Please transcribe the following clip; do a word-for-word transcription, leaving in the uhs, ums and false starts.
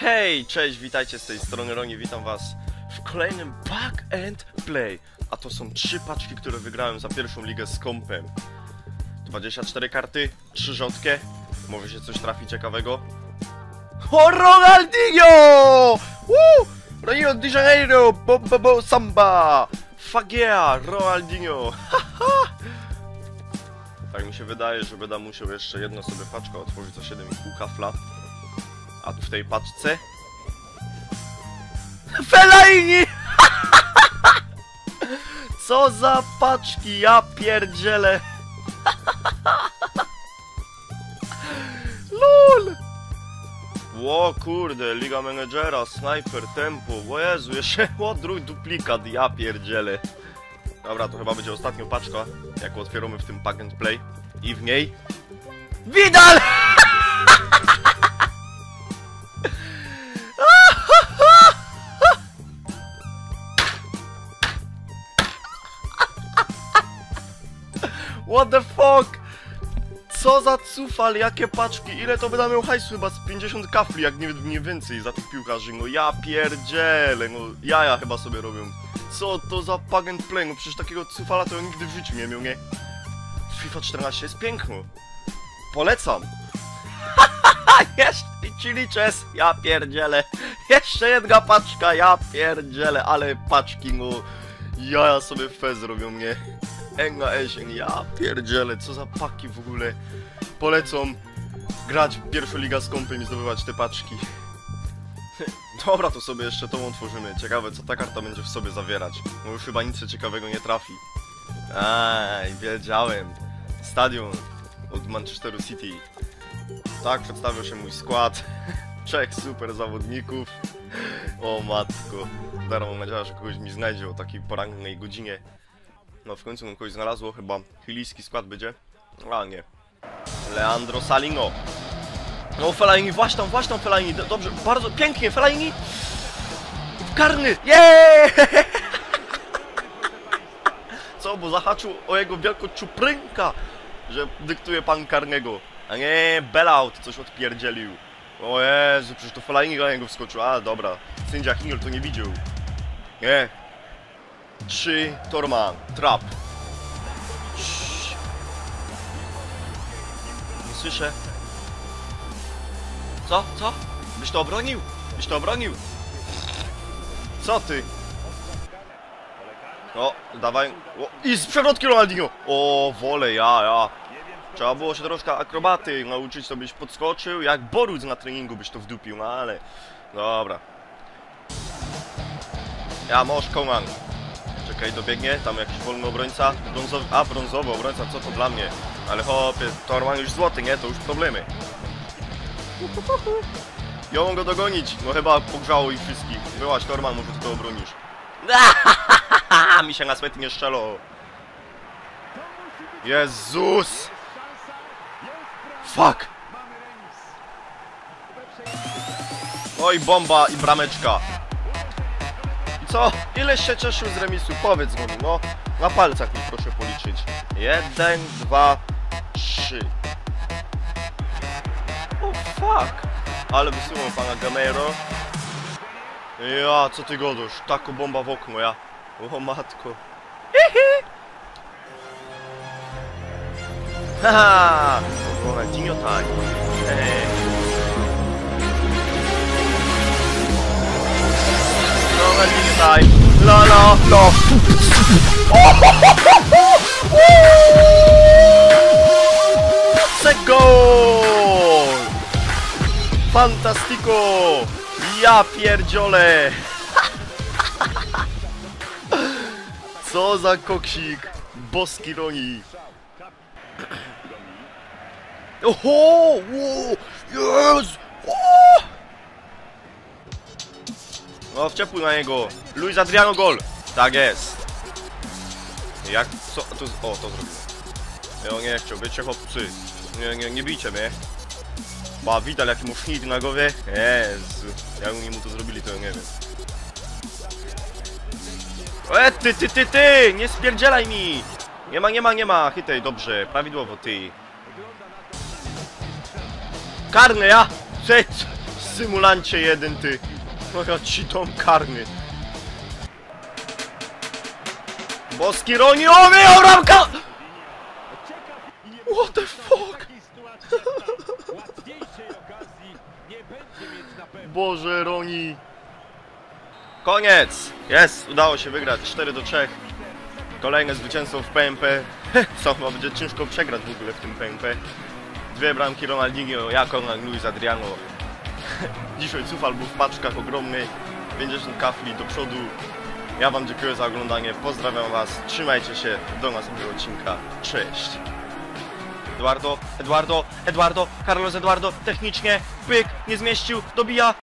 Hej, cześć, witajcie z tej strony Roni, witam was w kolejnym Pack and Play. A to są trzy paczki, które wygrałem za pierwszą ligę z kompem. dwadzieścia cztery karty, trzy rzodkie. Może się coś trafi ciekawego. O, Ronaldinho! Woo! Rio de Janeiro, bo, bo, bo, samba! Fuck yeah, Ronaldinho! Tak mi się wydaje, że będę musiał jeszcze jedno sobie paczkę otworzyć za siedem i pół kafla. A tu w tej paczce Fellaini! Co za paczki, ja pierdzielę! LOL! Ło kurde, Liga Menedżera, Sniper, Tempo, o Jezu, jeszcze odrój duplikat, ja pierdzielę. Dobra, to chyba będzie ostatnia paczka, jaką otwieramy w tym Pack and Play. I w niej Vidal! What the fuck? Co za cufal, jakie paczki, ile to będę miał hajsu, chyba z pięćdziesiąt kafli, jak nie, nie więcej za tych piłkarzy, no ja pierdzielę, no jaja chyba sobie robią. Co to za Pack and Play, no przecież takiego cufala to ja nigdy w życiu nie miał, nie? FIFA czternaście jest piękno. Polecam. Jeszcze chili chess, ja pierdzielę. Jeszcze jedna paczka, ja pierdzielę, ale paczki, no jaja sobie fez robią, nie? Enga Esień, ja pierdzielę, co za paki w ogóle. Polecam grać w pierwszą ligę z kompem i zdobywać te paczki. Dobra, to sobie jeszcze tą otworzymy. Ciekawe, co ta karta będzie w sobie zawierać. Bo już chyba nic ciekawego nie trafi. Aj, wiedziałem. Stadion od Manchesteru City. Tak przedstawił się mój skład. Trzech super zawodników. O matko. Teraz mam nadzieję, że kogoś mi znajdzie o takiej porannej godzinie. No w końcu bym kogoś znalazło, chyba chilijski skład będzie. A nie. Leandro Salino. No Fellaini, właśnie tam, właśnie tam Fellaini. Dobrze, bardzo pięknie, Fellaini. Karny, jeee! Co, bo zahaczył o jego wielką czuprynka, że dyktuje pan karnego. A nie, bailout coś odpierdzielił. O Jezu, przecież to Fellaini na niego wskoczył. A dobra, sędzia Hiniol to nie widział. Nie. Trzy, Torman, trap. Cii. Nie słyszę. Co? Co? Byś to obronił? Byś to obronił? Co ty? O, dawaj. O, i z przewrotki Ronaldinho! O, wolę, ja, ja. Trzeba było się troszkę akrobaty nauczyć, to byś podskoczył. Jak Boruc na treningu byś to wdupił, no ale... Dobra. Ja, możesz Koman. Czekaj, dobiegnie, tam jakiś wolny obrońca. Brązowy, a, brązowy obrońca, co to dla mnie? Ale hopie, Torman już złoty, nie? To już problemy. Ja mam go dogonić, no chyba pogrzało ich wszystkich. Byłaś Torman, może ty to obronisz. Mi się na swety nie szczelo. Jezus! Fuck! Oj, bomba i brameczka. I co? Ile się cieszył z remisu? Powiedz mi, no. Na palcach mi proszę policzyć. Jeden, dwa, trzy. O fuck! Ale wysyłam pana Gamero. Ja, co ty godasz? Taką bomba w okno, ja. O matko. Hihi! Haha! Ronaldinho time. Hehe. Ronaldinho time. La la la. Gol! Fantastico! Ja pierdziolę! Co za koksik! Boski Roni! Oho! Yes! No wciepły na niego! Luis Adriano gol! Tak jest! Jak co? To, o, to zrobiłem. Ja nie chciał, wiecie chłopcy. Nie, nie, nie bijcie mnie. Ba, Vidal jaki mu sznit na głowie. Jezu. Jak oni mu to zrobili, to ja nie wiem. E, ty, ty, ty, ty! Nie spierdzielaj mi! Nie ma, nie ma, nie ma! Chytaj, dobrze. Prawidłowo, ty. Karny, ja! Symulancie jeden, ty. Moja ci dom karny. Boski Roni, o wyjął ramka! What the fuck? Boże, Roni. Koniec! Jest! Udało się wygrać cztery do trzech. Kolejne zwycięstwo w P M P. Co, chyba będzie ciężko przegrać w ogóle w tym P M P. Dwie bramki Ronaldinho, ja, Konrad, Luis Adriano. Dzisiaj cufal był w paczkach ogromnej. pięćdziesiąt kafli do przodu. Ja wam dziękuję za oglądanie, pozdrawiam was, trzymajcie się, do następnego odcinka, cześć! Eduardo, Eduardo, Eduardo, Carlos Eduardo, technicznie, pyk, nie zmieścił, dobija,